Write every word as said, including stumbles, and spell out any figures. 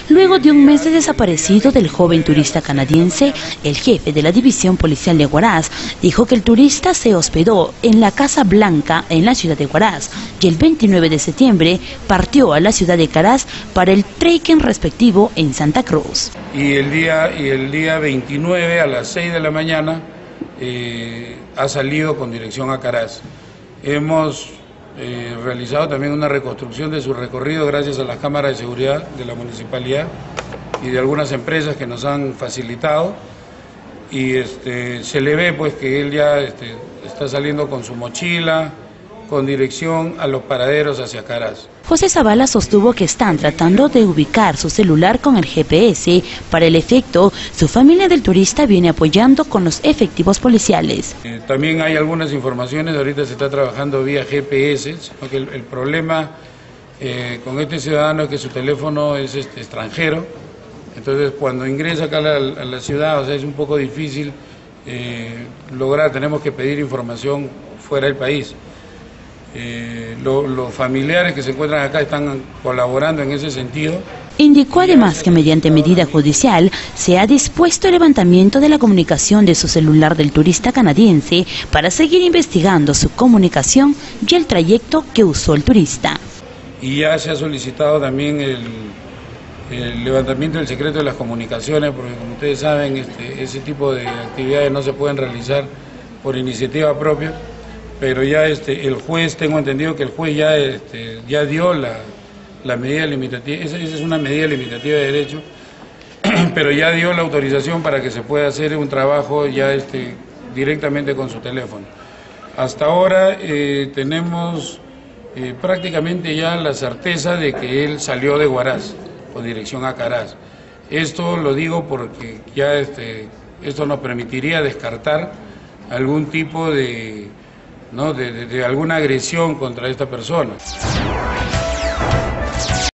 Luego de un mes de desaparecido del joven turista canadiense, el jefe de la división policial de Huaraz dijo que el turista se hospedó en la Casa Blanca en la ciudad de Huaraz y el veintinueve de septiembre partió a la ciudad de Caraz para el trekking respectivo en Santa Cruz. Y el día, y el día veintinueve a las seis de la mañana eh, ha salido con dirección a Caraz. Hemos eh, realizado también una reconstrucción de su recorrido gracias a las cámaras de seguridad de la municipalidad y de algunas empresas que nos han facilitado, y este, se le ve pues que él ya este, está saliendo con su mochila con dirección a los paraderos hacia Caraz. José Zavala sostuvo que están tratando de ubicar su celular con el G P S. Para el efecto, su familia del turista viene apoyando con los efectivos policiales. Eh, también hay algunas informaciones, ahorita se está trabajando vía G P S, sino que el, el problema eh, con este ciudadano es que su teléfono es este, extranjero, entonces cuando ingresa acá a la, a la ciudad, o sea, es un poco difícil eh, lograr, tenemos que pedir información fuera del país. Eh, lo, los familiares que se encuentran acá están colaborando en ese sentido. Indicó además que mediante medida judicial se ha dispuesto el levantamiento de la comunicación de su celular del turista canadiense para seguir investigando su comunicación y el trayecto que usó el turista. Y ya se ha solicitado también el, el levantamiento del secreto de las comunicaciones, porque como ustedes saben, este, ese tipo de actividades no se pueden realizar por iniciativa propia. Pero ya este, el juez, tengo entendido que el juez ya, este, ya dio la, la medida limitativa, esa, esa es una medida limitativa de derecho, pero ya dio la autorización para que se pueda hacer un trabajo ya este, directamente con su teléfono. Hasta ahora eh, tenemos eh, prácticamente ya la certeza de que él salió de Huaraz con dirección a Caraz. Esto lo digo porque ya este, esto nos permitiría descartar algún tipo de... ¿no? de, de, de alguna agresión contra esta persona.